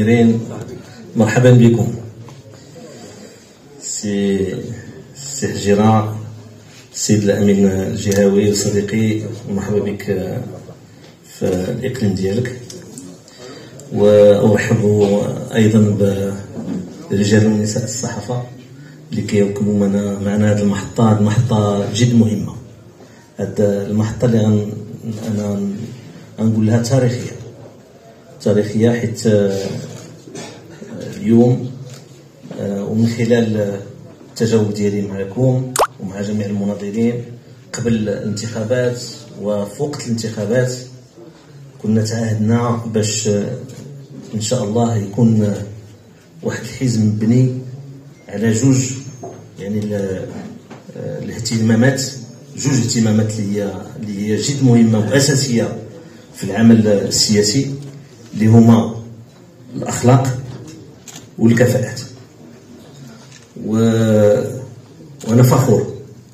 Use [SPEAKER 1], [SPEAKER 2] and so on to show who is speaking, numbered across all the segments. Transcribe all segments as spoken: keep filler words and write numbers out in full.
[SPEAKER 1] الحاضرين، مرحبا بكم. سي سي حجيرة، السيد الامين الجهوي وصديقي، مرحبا بك في الاقليم ديالك. وارحب ايضا برجال ونساء الصحافه اللي كيركبوا معنا معنا هذه المحطه. هذه المحطه جد مهمه. هذه المحطه اللي غن انا غنقول لها تاريخيه تاريخيه حيت اليوم ومن خلال التجاوب ديالي معكم ومع جميع المناضلين قبل الانتخابات وفي وقت الانتخابات كنا تعهدنا باش ان شاء الله يكون واحد الحزب مبني على جوج يعني الاهتمامات جوج اهتمامات اللي هي اللي هي جد مهمه واساسيه في العمل السياسي، اللي هما الاخلاق والكفاءات. و... وانا فخور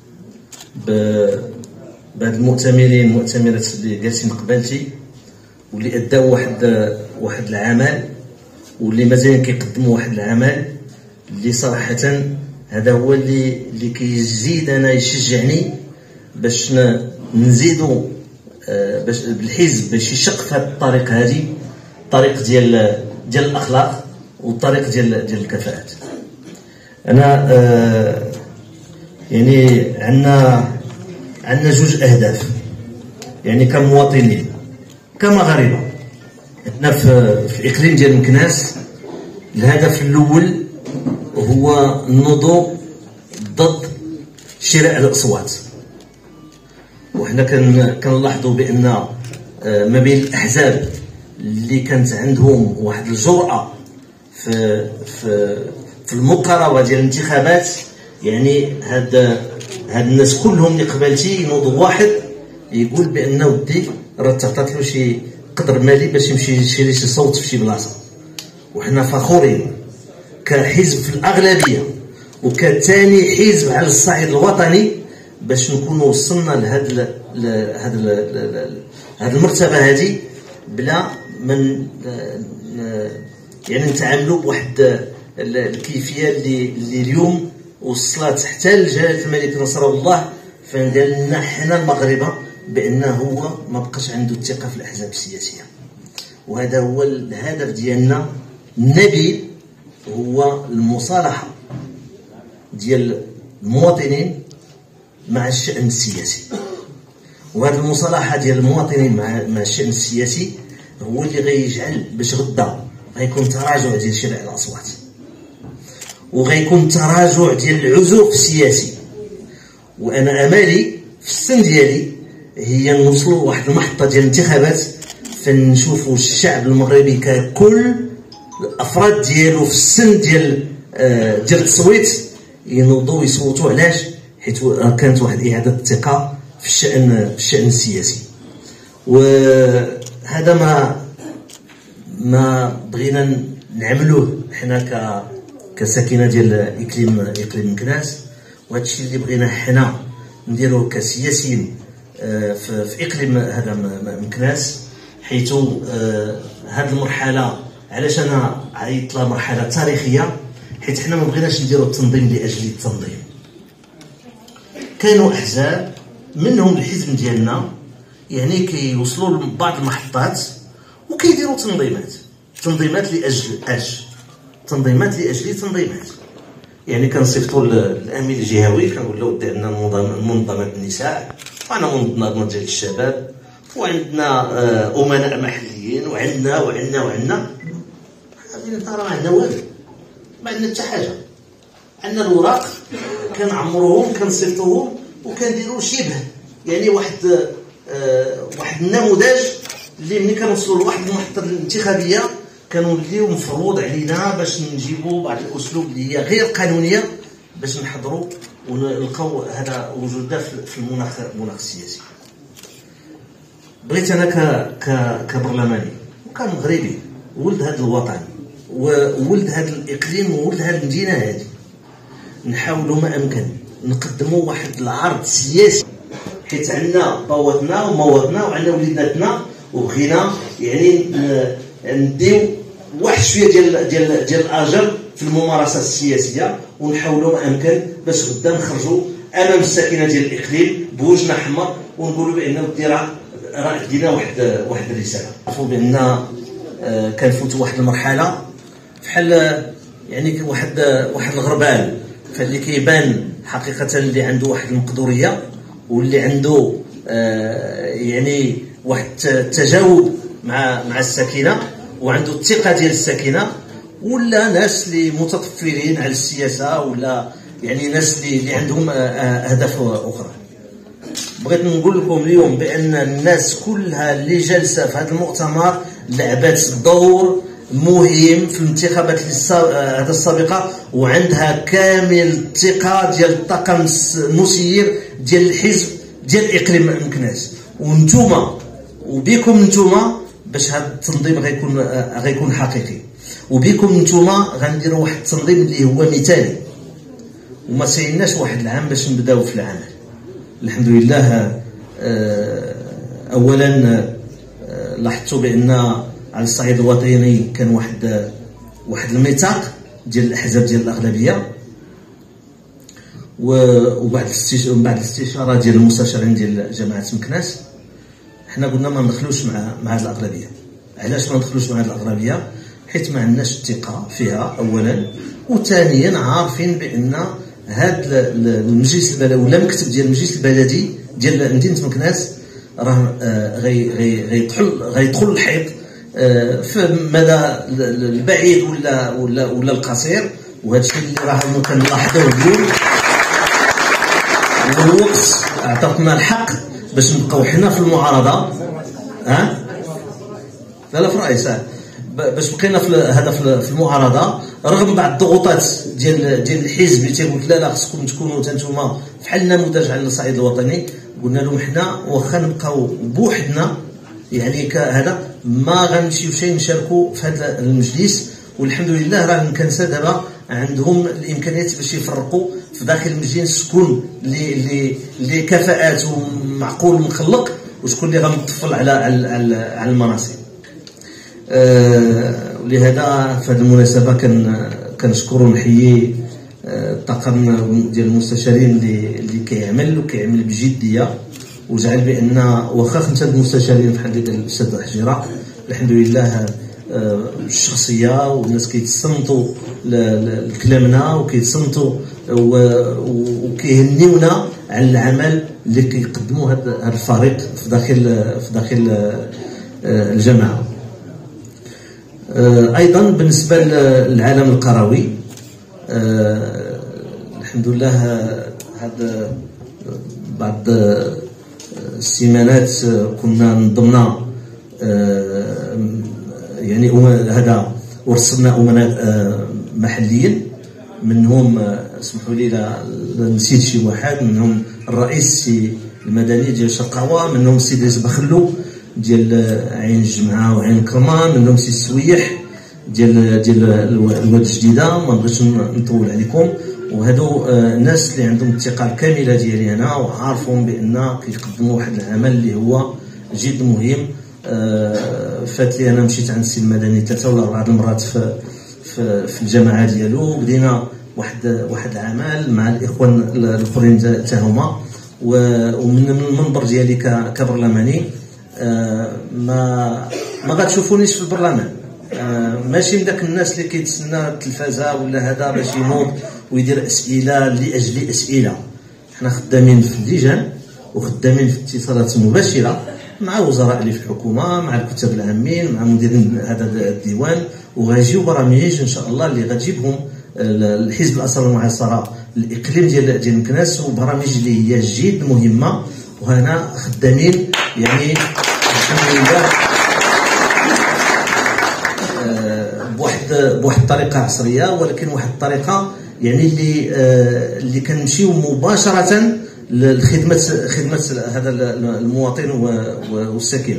[SPEAKER 1] بهاد المؤتمرين المؤتمرات اللي جالسين قبالتي واللي اداو واحد واحد العمل واللي مازال كيقدموا واحد العمل اللي صراحه هذا هو اللي اللي كيزيد انا يشجعني باش نزيدوا باش بالحزب باش يشق في هذه الطريق، هذه الطريق ديال ديال الاخلاق والطريق ديال ديال الكفاءات. انا آه يعني عندنا عندنا جوج اهداف يعني كمواطنين كمغاربه. عندنا في, في الاقليم ديال مكناس الهدف الاول هو النضوء ضد شراء الاصوات. وحنا كنلاحظوا بان ما بين الاحزاب اللي كانت عندهم واحد الجرأه في في في المقاربه ديال الانتخابات، يعني هاد هاد الناس كلهم اللي قبالتي ينوضوا واحد يقول بان ودي راه تعطات له شي قدر مالي باش يمشي يشري شي صوت في شي بلاصه. وحنا فخورين كحزب في الاغلبيه وكثاني حزب على الصعيد الوطني باش نكونوا وصلنا لهاد لهاد هاد المرتبه هذه بلا من يعني نتعاملوا بواحد الكيفيه اللي اللي اليوم وصلت حتى لجلاله الملك نصر الله، فين قال لنا حنا المغاربه بانه هو ما بقاش عنده الثقه في الاحزاب السياسيه. وهذا هو الهدف ديالنا النبيل، هو المصالحه ديال المواطنين مع الشأن السياسي. وهذه المصالحه ديال المواطنين مع مع الشأن السياسي هو اللي غيجعل باش غدا غيكون تراجع ديال شراء الاصوات وغيكون تراجع ديال العزوف السياسي. وانا امالي في السن ديالي هي نوصلوا لواحد المحطه ديال الانتخابات فنشوفوا الشعب المغربي ككل الافراد ديالو في السن ديال آه ديال التصويت ينوضوا يصوتوا. علاش؟ حيت كانت واحد اعاده الثقه في الشان في الشان السياسي. وهذا ما ما بغينا نعملوه حنا ك كساكنه ديال اقليم اقليم مكناس، وهذا الشيء اللي بغينا حنا نديروه كسياسيين في, في اقليم هذا مكناس، حيث هذه المرحله علاش انا عيطت لها مرحله تاريخيه، حيت حنا ما بغيناش نديروا التنظيم لاجل التنظيم. كانوا احزاب منهم الحزب ديالنا يعني كيوصلوا لبعض المحطات وكيديروا تنظيمات تنظيمات لاجل اش تنظيمات لاجل تنظيمات. يعني كنصيفطوا الامين الجهوي كنقول له ودي عندنا منظمات النساء وعندنا منظمات ديال الشباب وعندنا امناء محليين وعندنا وعندنا وعندنا هذه راه ما عندنا والو، ما عندنا حتى حاجه. عندنا الوراق كنعمروهم كنصيفطوهم وكنديروا شبه يعني واحد آه واحد النموذج اللي ملي كنوصلوا لواحد المحطه الانتخابيه كنوليو مفروض علينا باش نجيبوا بعض الاسلوب اللي هي غير قانونيه باش نحضروا ونلقاو هذا وجودنا في المناخ المناخ السياسي. بغيت انا ك ك كبرلماني وكمغربي ولد هذا الوطن وولد هذا الاقليم وولد هذه المدينه هذه نحاولوا ما امكن نقدموا واحد العرض سياسي، حيت عندنا بواتنا ومواطننا وعندنا وليداتنا وبغينا يعني نديو واحد شويه ديال ديال ديال الاجر في الممارسات السياسيه، ونحاولوا ما امكن باش غدا نخرجوا امام الساكنه ديال الاقليم بوجهنا احمر ونقولوا بان ودي راه راه دينا واحد واحد الرساله. عرفوا بان كنفوتوا واحد المرحله بحال يعني واحد واحد الغربال فاللي كيبان حقيقه اللي عنده واحد المقدوريه واللي عنده يعني واحد التجاوب مع مع الساكنه وعنده الثقه ديال الساكنه، ولا ناس اللي متطفلين على السياسه، ولا يعني ناس اللي اللي عندهم اهداف اخرى. بغيت نقول لكم اليوم بان الناس كلها اللي جالسه في هذا المؤتمر لعبت دور مهم في الانتخابات هذه السابقه، وعندها كامل الثقه ديال الطاقم المسير ديال الحزب ديال الاقليم مكناس، وانتوما وبكم انتوما باش هذا التنظيم غيكون غيكون حقيقي، وبكم نتوما غنديروا واحد التنظيم اللي هو مثالي، وما سايلناش واحد العام باش نبداو في العمل. الحمد لله. اولا لاحظتوا بان على الصعيد الوطني كان واحد واحد الميثاق ديال الاحزاب ديال الاغلبيه، وبعد بعد الاستشاره ديال المستشارين ديال جماعه مكناس حنا قلنا ما ندخلوش مع مع هذه الاغلبيه. علاش ما ندخلوش مع هذه الاغلبيه؟ حيت ما عندناش الثقه فيها اولا، وثانيا عارفين بان هذا المجلس البلدي ولا المكتب ديال المجلس البلدي ديال مدينه مكناس راه غي غي غيدخل غيدخل الحيط في المدى البعيد ولا ولا ولا القصير، وهذا الشيء اللي راه كنلاحظوه اليوم. والوقت اعطتنا الحق باش نبقاو حنا في المعارضه. ها ثلاث رئيس باش بقينا في هذا في المعارضه رغم بعض الضغوطات ديال ديال الحزب اللي تيقول لا لا خصكم تكونوا حتى نتوما بحال النموذج على الصعيد الوطني. قلنا لهم حنا واخا نبقاو بوحدنا يعني كهذا ما غنمشيوش نشاركوا في هذا المجلس، والحمد لله راه المكنسه دابا عندهم الامكانيات باش يفرقوا في داخل المجلس شكون اللي اللي اللي كفاءاته معقول مخلق وشكون اللي غنطفل على على على المناصب. أه ولهذا في هذه المناسبه كان كنشكر ونحيي الطاقم ديال المستشارين اللي اللي كيعمل وكيعمل بجديه، وجعل بان واخا خمسه المستشارين بحال اللي قال الاستاذ حجيره الحمد لله الشخصيه والناس كيتصنتوا لكلامنا وكيتصنتوا وكيهنيونا على العمل اللي كيقدموا هذا الفريق في داخل في داخل الجماعه. ايضا بالنسبه للعالم القروي الحمد لله هذا بعد السيمانات كنا نضمنا يعني هذا ورسلنا امناء محليين، منهم اسمحوا لي لا نسيت شي واحد، منهم الرئيس المدني ديال شرقاوه، منهم السيد ريس بخلو ديال عين الجمعه وعين كرمان، منهم السيد السويح ديال ديال الواد الجديده. ما بغيتش نطول عليكم، وهادو الناس اللي عندهم الثقه الكامله ديالي انا وعارفهم بان كيقدموا واحد العمل اللي هو جد مهم. فات لي انا مشيت عند السي المدني ثلاثه ولا اربعه المرات في في, في الجماعه ديالو، بدينا واحد واحد العمل مع الاخوان الاخرين حتى هما، ومن المنبر ديالي كبرلماني ما ما غتشوفونيش في البرلمان. ماشي من داك الناس اللي كيتسنى التلفازه ولا هذا باش ينوض ويدير اسئله لاجل اسئله. حنا خدامين في اللجان وخدامين في اتصالات مباشره مع وزراء اللي في الحكومه، مع الكتاب العامين، مع مديرين هذا الديوان، وغيجيو برامج ان شاء الله اللي غتجيبهم الحزب الاسرى المعاصره الاقليم ديال ديال مكناس، وبرامج اللي هي جد مهمه. وهنا خدامين يعني الحمد لله بواحد بواحد الطريقه عصريه، ولكن واحد الطريقه يعني اللي اللي كنمشيو مباشره لخدمه خدمه هذا المواطن والساكن.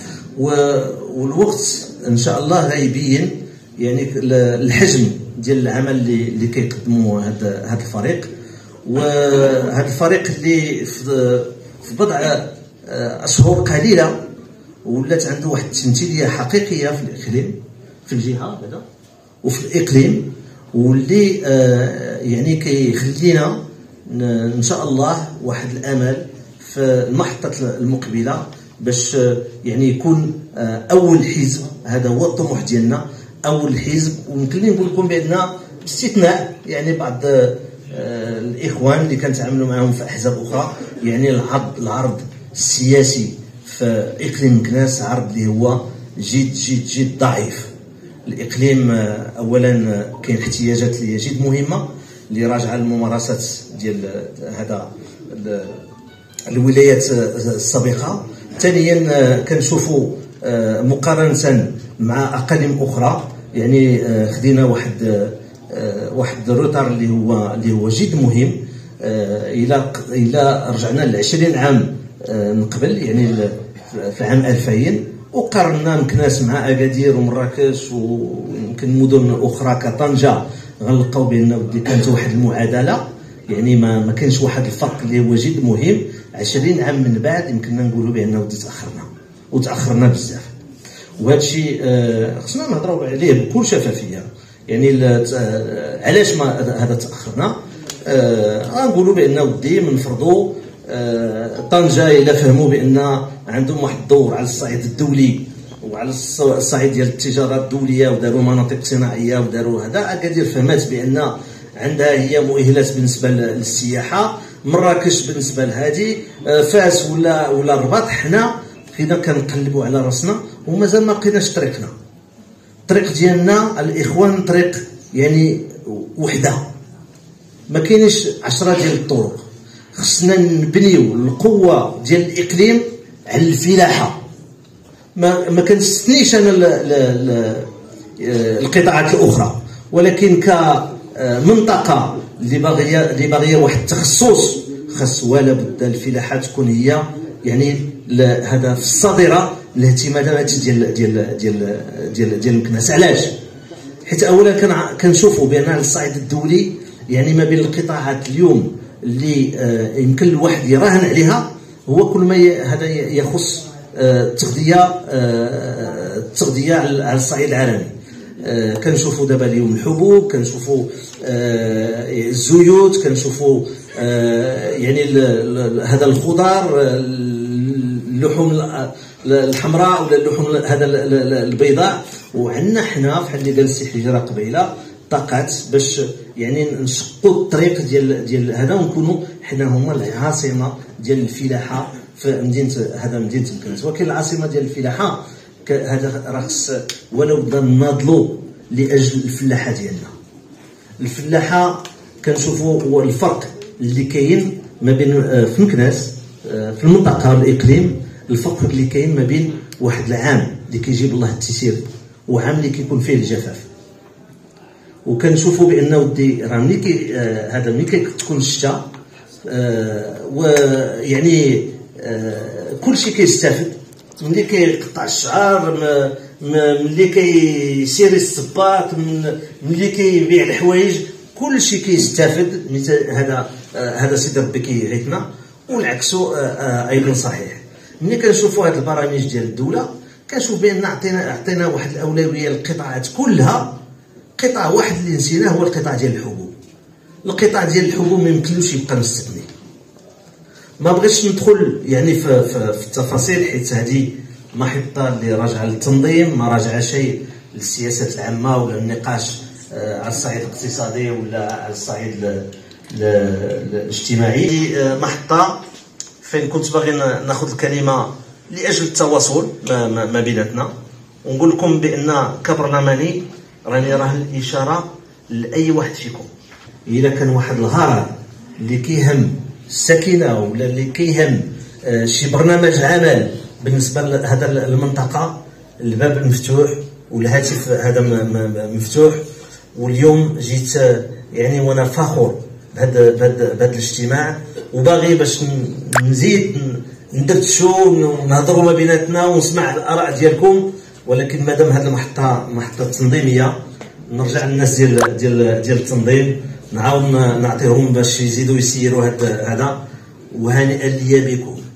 [SPEAKER 1] والوقت ان شاء الله غيبين يعني الحجم ديال العمل اللي اللي كيقدموا هذا هذا الفريق. وهذا الفريق اللي في بضع اشهر قليله ولات عنده واحد التمثيليه حقيقيه في الاقليم. في الجهه هذا وفي الاقليم، واللي آه يعني كيخلينا ان شاء الله واحد الامل في المحطه المقبله باش آه يعني يكون آه اول حزب. هذا هو الطموح ديالنا، اول حزب. ويمكن لي نقول لكم بان باستثناء يعني بعض آه الاخوان اللي كنتعاملوا معهم في احزاب اخرى، يعني العرض العرض السياسي في اقليم مكناس عرض اللي هو جد جد جد ضعيف. الاقليم اولا كاين احتياجات اللي هي جد مهمه اللي راجعه للممارسات ديال هذا الولايات السابقه. ثانيا كنشوفوا مقارنه مع اقاليم اخرى يعني خدينا واحد واحد الروتار اللي هو اللي هو جد مهم. الى الى رجعنا ل عشرين عام من قبل، يعني في عام ألفين، وقارنا مكناس مع اكادير ومراكش ويمكن مدن اخرى كطنجه، غنلقاو بان ودي كانت واحد المعادله، يعني ما ما كانش واحد الفرق اللي هو جد مهم. عشرين عام من بعد يمكننا نقولوا بان ودي تاخرنا وتاخرنا بزاف، وهذا الشيء خصنا نهضروا عليه بكل شفافيه. يعني علاش ما هذا تاخرنا؟ غنقولوا آه بان ودي منفرضوا آه طنجه الا فهموا بان عندهم واحد الدور على الصعيد الدولي وعلى الصعيد ديال التجاره الدوليه وداروا مناطق صناعيه وداروا هذا. اكادير فهمت بان عندها هي مؤهلات بالنسبه للسياحه، مراكش بالنسبه لهذه، آه فاس ولا ولا الرباط. حنا بقينا كنقلبوا على راسنا ومازال ما لقيناش طريقنا. الطريق ديالنا الاخوان طريق يعني وحده، ما كاينش عشرة ديال الطرق. خصنا نبنيو القوه ديال الاقليم على الفلاحه. ما ما كنستثنيش انا ل ل ل القطاعات الاخرى، ولكن كمنطقه اللي باغيه اللي باغيه واحد التخصص خاص ولا بد الفلاحه تكون هي يعني هذا في الصدره الاهتمامات ديال ديال ديال ديال ديال مكناس. علاش؟ حيت اولا كنشوفوا بان على الصعيد الدولي يعني ما بين القطاعات اليوم اللي آه يمكن الواحد يراهن عليها هو كل ما هذا يخص التغذيه آه التغذيه على الصعيد العالمي. آه كنشوفوا دابا اليوم الحبوب، كنشوفوا آه الزيوت، كنشوفوا آه يعني هذا الخضار، اللحوم الحمراء ولا اللحوم هذا البيضاء. وعندنا حنا بحال اللي قال السي حجره قبيله طاقات باش يعني نشقوا الطريق ديال ديال هذا ونكونوا حنا هما العاصمه ديال الفلاحه في مدينه هذا مدينه مكناس. ولكن العاصمه ديال الفلاحه هذا راه خص ولو بدا ناضلوا لاجل الفلاحه ديالنا. الفلاحه كنشوفوا هو الفرق اللي كاين ما بين في مكناس في المنطقه الاقليم، الفرق اللي كاين ما بين واحد العام اللي كيجيب الله التيسير وعام اللي كيكون فيه الجفاف. وكنشوفوا بان ودي راه ملي كي آه هذا ملي كتكون الشتاء آه ويعني آه كلشي كيستافد. ملي كيقطع الشعر، ملي كيسير الصباط، ملي كيبيع الحوايج، كلشي كيستافد. هذا آه هذا سيدي ربي كيغيثنا، والعكس آه ايضا صحيح. ملي كنشوفوا هذه البرامج ديال الدوله كنشوف بان عطينا عطينا واحد الاولويه للقطاعات كلها. قطاع واحد اللي نسيناه هو القطاع ديال الحبوب. القطاع ديال الحبوب ما يمكنلوش يبقى مستثني. ما بغيتش ندخل يعني في, في, في التفاصيل حيت هذه محطه اللي راجعه للتنظيم، ما راجعه شيء للسياسات العامه ولا النقاش آه على الصعيد الاقتصادي ولا على الصعيد الاجتماعي. آه محطه فين كنت باغي ناخذ الكلمه لاجل التواصل ما, ما, ما بيناتنا، ونقول لكم بان كبرلماني راني راه الاشاره لاي واحد فيكم الا كان واحد الغرض اللي كيهم الساكنه ولا اللي كيهم آه شي برنامج عمل بالنسبه لهذا المنطقه، الباب مفتوح والهاتف هذا مفتوح. واليوم جيت آه يعني وانا فخور بهذا بهذا الاجتماع، وباغي باش نزيد ندردشوا ونهضروا ما بيناتنا ونسمع الاراء ديالكم. ولكن مادام هذه المحطه محطه تنظيميه نرجع للناس ديال ديال ديال التنظيم نعاود نعطيهم باش يزيدوا يسيروا هذا. وهنيئا ليا بكم.